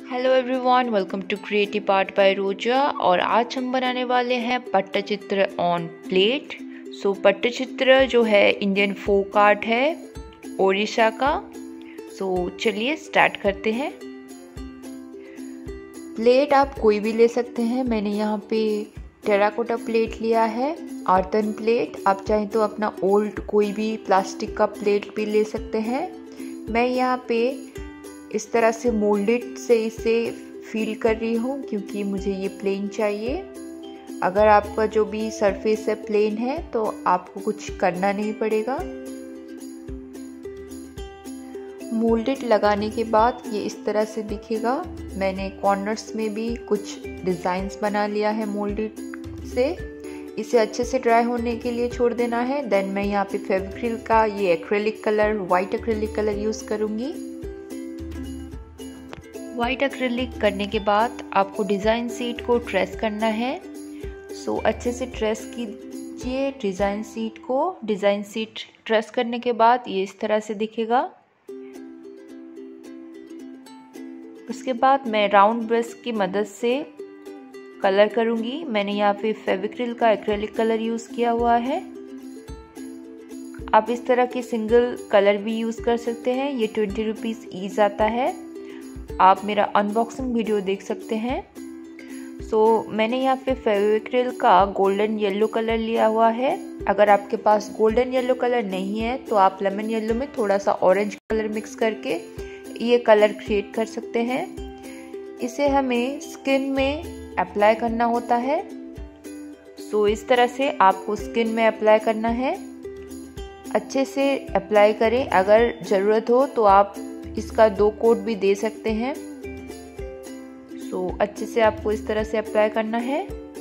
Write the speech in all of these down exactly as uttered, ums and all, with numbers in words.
Hello everyone, welcome to creative art by Roja. और आज हम बनाने वाले हैं Pattachitra on plate. So Pattachitra जो है इंडियन फोक आर्ट है ओडिशा का। सो so, चलिए स्टार्ट करते हैं। प्लेट आप कोई भी ले सकते हैं। मैंने यहाँ पे टेराकोटा प्लेट लिया है, आर्टन प्लेट। आप चाहें तो अपना ओल्ड कोई भी प्लास्टिक का प्लेट भी ले सकते हैं। मैं यहाँ पे इस तरह से मोल्डेड से इसे फील कर रही हूँ क्योंकि मुझे ये प्लेन चाहिए। अगर आपका जो भी सरफेस है प्लेन है तो आपको कुछ करना नहीं पड़ेगा। मोल्डेड लगाने के बाद ये इस तरह से दिखेगा। मैंने कॉर्नर्स में भी कुछ डिज़ाइंस बना लिया है मोल्डेड से। इसे अच्छे से ड्राई होने के लिए छोड़ देना है। देन मैं यहाँ पे फेविक्रिल का ये acrylic colour, white acrylic colour use करूँगी। वाइट एक्रेलिक करने के बाद आपको डिज़ाइन शीट को ट्रेस करना है। सो so, अच्छे से ट्रेस कीजिए डिज़ाइन शीट को। डिज़ाइन शीट ट्रेस करने के बाद ये इस तरह से दिखेगा। उसके बाद मैं राउंड ब्रश की मदद से कलर करूँगी। मैंने यहाँ पे फेविक्रिल का एक्रेलिक कलर यूज़ किया हुआ है। आप इस तरह के सिंगल कलर भी यूज़ कर सकते हैं। ये ट्वेंटी रुपीज़ ईच आता है। आप मेरा अनबॉक्सिंग वीडियो देख सकते हैं। सो so, मैंने यहाँ पे फेविक्रिल का गोल्डन येलो कलर लिया हुआ है। अगर आपके पास गोल्डन येलो कलर नहीं है तो आप लेमन येलो में थोड़ा सा ऑरेंज कलर मिक्स करके ये कलर क्रिएट कर सकते हैं। इसे हमें स्किन में अप्लाई करना होता है। सो so, इस तरह से आपको स्किन में अप्लाई करना है। अच्छे से अप्लाई करें। अगर ज़रूरत हो तो आप इसका दो कोट भी दे सकते हैं। सो so, अच्छे से आपको इस तरह से अप्लाई करना है।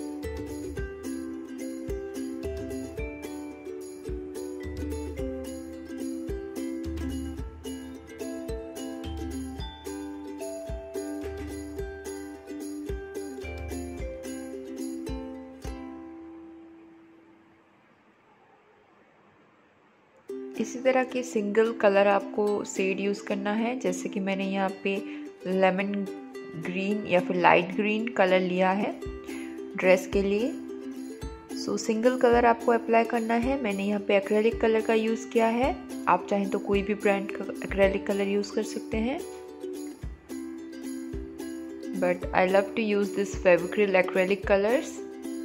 इसी तरह के सिंगल कलर आपको शेड यूज़ करना है। जैसे कि मैंने यहाँ पे लेमन ग्रीन या फिर लाइट ग्रीन कलर लिया है ड्रेस के लिए। सो सिंगल कलर आपको अप्लाई करना है। मैंने यहाँ पे एक्रेलिक कलर का यूज़ किया है। आप चाहें तो कोई भी ब्रांड का एक्रेलिक कलर यूज़ कर सकते हैं, but I love to use this Fevicryl acrylic colours.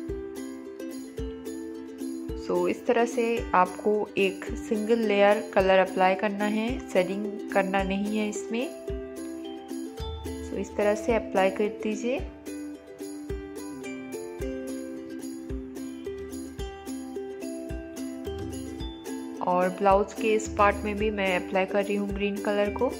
तो so, इस तरह से आपको एक सिंगल लेयर कलर अप्लाई करना है, शेडिंग करना नहीं है इसमें। सो so, इस तरह से अप्लाई कर दीजिए। और ब्लाउज के इस पार्ट में भी मैं अप्लाई कर रही हूँ ग्रीन कलर को।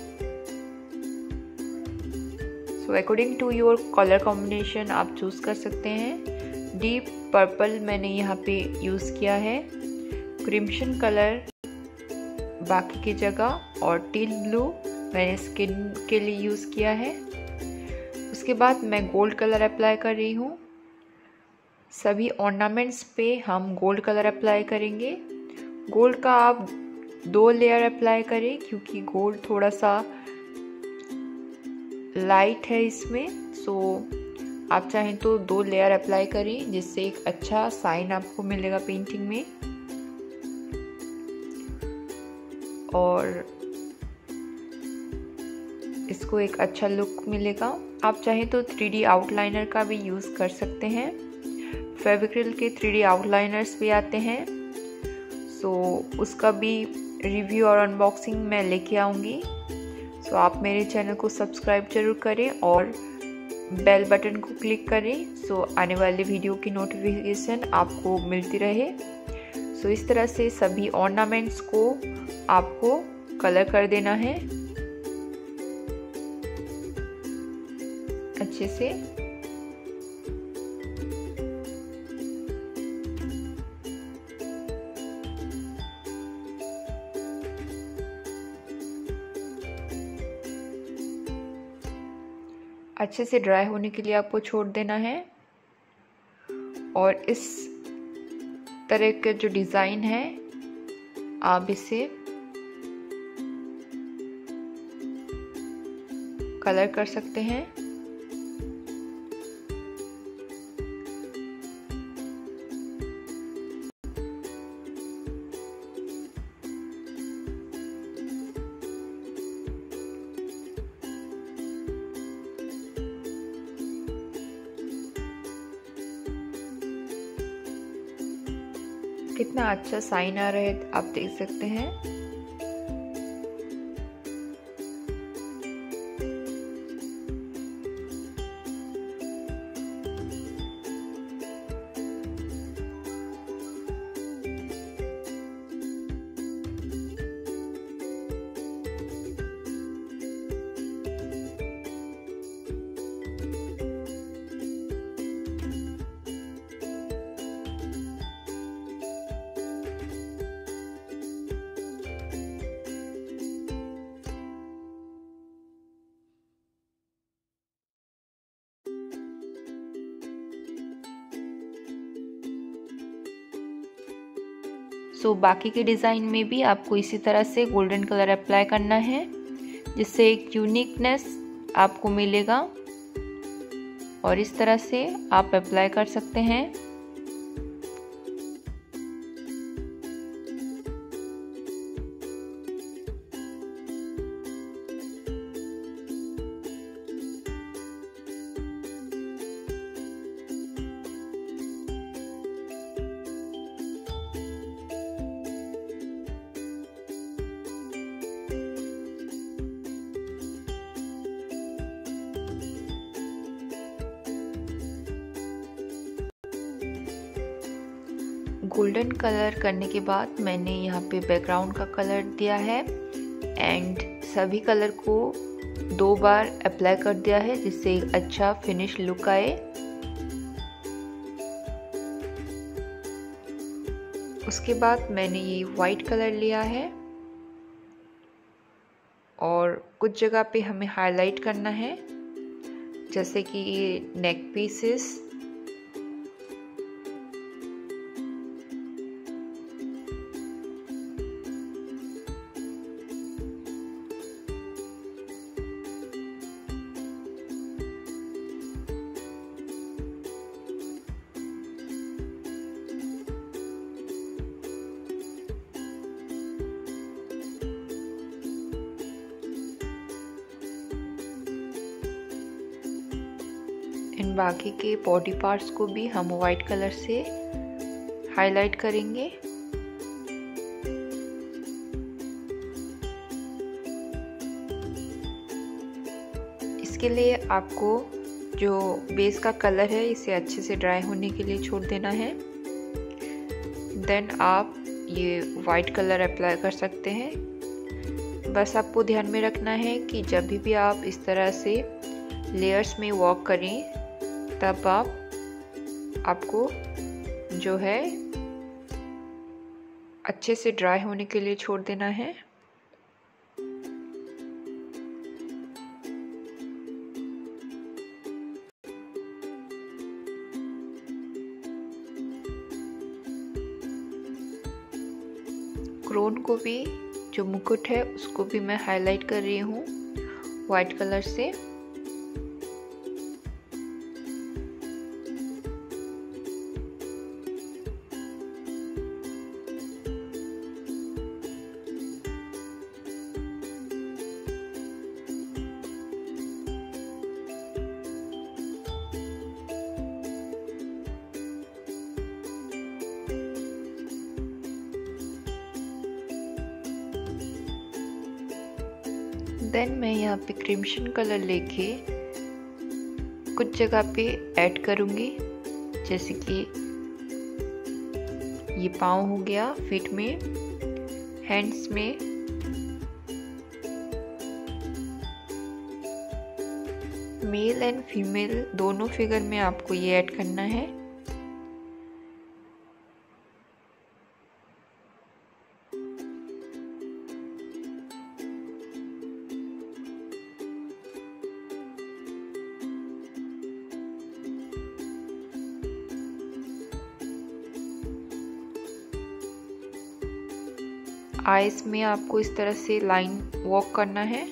So according to your colour combination आप चूज कर सकते हैं। डीप पर्पल मैंने यहाँ पे यूज़ किया है, क्रिम्सन कलर बाकी की जगह, और टील ब्लू मैंने स्किन के लिए यूज़ किया है। उसके बाद मैं गोल्ड कलर अप्लाई कर रही हूँ। सभी ऑर्नामेंट्स पे हम गोल्ड कलर अप्लाई करेंगे। गोल्ड का आप दो लेयर अप्लाई करें क्योंकि गोल्ड थोड़ा सा लाइट है इसमें। सो आप चाहें तो दो लेयर अप्लाई करें जिससे एक अच्छा साइन आपको मिलेगा पेंटिंग में और इसको एक अच्छा लुक मिलेगा। आप चाहें तो थ्री डी आउटलाइनर का भी यूज़ कर सकते हैं। फेविक्रिल के थ्री डी आउटलाइनर्स भी आते हैं। सो उसका भी रिव्यू और अनबॉक्सिंग मैं लेके आऊँगी। सो आप मेरे चैनल को सब्सक्राइब जरूर करें और बेल बटन को क्लिक करें। सो so, आने वाले वीडियो की नोटिफिकेशन आपको मिलती रहे। सो so, इस तरह से सभी ऑर्नामेंट्स को आपको कलर कर देना है अच्छे से। अच्छे से ड्राई होने के लिए आपको छोड़ देना है। और इस तरह का जो डिज़ाइन है आप इसे कलर कर सकते हैं। कितना अच्छा साइन आ रहा है आप देख सकते हैं। सो so, बाकी के डिज़ाइन में भी आपको इसी तरह से गोल्डन कलर अप्लाई करना है, जिससे एक यूनिकनेस आपको मिलेगा और इस तरह से आप अप्लाई कर सकते हैं। गोल्डन कलर करने के बाद मैंने यहाँ पे बैकग्राउंड का कलर दिया है एंड सभी कलर को दो बार अप्लाई कर दिया है, जिससे एक अच्छा फिनिश लुक आए। उसके बाद मैंने ये वाइट कलर लिया है और कुछ जगह पे हमें हाईलाइट करना है, जैसे कि ये नेक पीसेस, इन बाकी के बॉडी पार्ट्स को भी हम वाइट कलर से हाईलाइट करेंगे। इसके लिए आपको जो बेस का कलर है इसे अच्छे से ड्राई होने के लिए छोड़ देना है। देन आप ये वाइट कलर अप्लाई कर सकते हैं। बस आपको ध्यान में रखना है कि जब भी आप इस तरह से लेयर्स में वॉक करें तब आप आपको जो है अच्छे से ड्राई होने के लिए छोड़ देना है। क्रोन को भी जो मुकुट है उसको भी मैं हाईलाइट कर रही हूँ वाइट कलर से। देन मैं यहाँ पे क्रिम्सन कलर लेके कुछ जगह पे ऐड करूँगी, जैसे कि ये पाँव हो गया फीट में, हैंड्स में, मेल एंड फीमेल दोनों फिगर में आपको ये ऐड करना है। आईज में आपको इस तरह से लाइन वॉक करना है।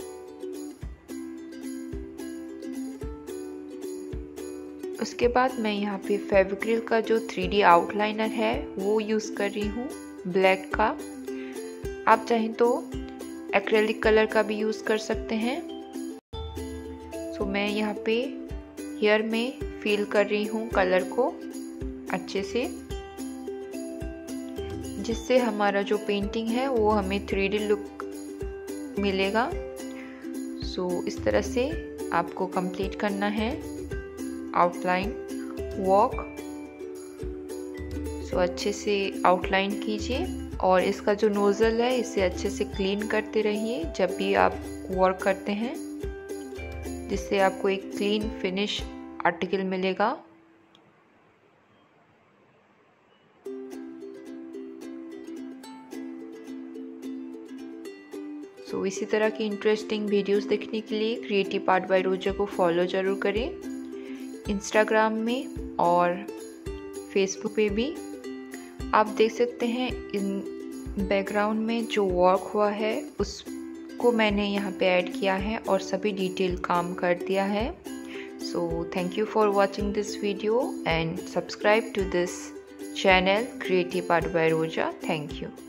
उसके बाद मैं यहाँ पे फेविक्रिल का जो थ्री डी आउटलाइनर है वो यूज़ कर रही हूँ, ब्लैक का। आप चाहें तो एक्रेलिक कलर का भी यूज़ कर सकते हैं। सो मैं यहाँ पे हेयर में फिल कर रही हूँ कलर को अच्छे से। जिससे हमारा जो पेंटिंग है वो हमें थ्री डी लुक मिलेगा। सो so, इस तरह से आपको कंप्लीट करना है आउटलाइन वॉक। सो so, अच्छे से आउटलाइन कीजिए और इसका जो नोज़ल है इसे अच्छे से क्लीन करते रहिए जब भी आप वर्क करते हैं, जिससे आपको एक क्लीन फिनिश आर्टिकल मिलेगा। सो so, इसी तरह की इंटरेस्टिंग वीडियोस देखने के लिए क्रिएटिव आर्ट बाय रोजा को फॉलो ज़रूर करें, इंस्टाग्राम में और फेसबुक पे भी। आप देख सकते हैं इन बैकग्राउंड में जो वर्क हुआ है उसको मैंने यहाँ पे ऐड किया है और सभी डिटेल काम कर दिया है। So thank you for watching this video and subscribe to this channel creative art by Roja. Thank you.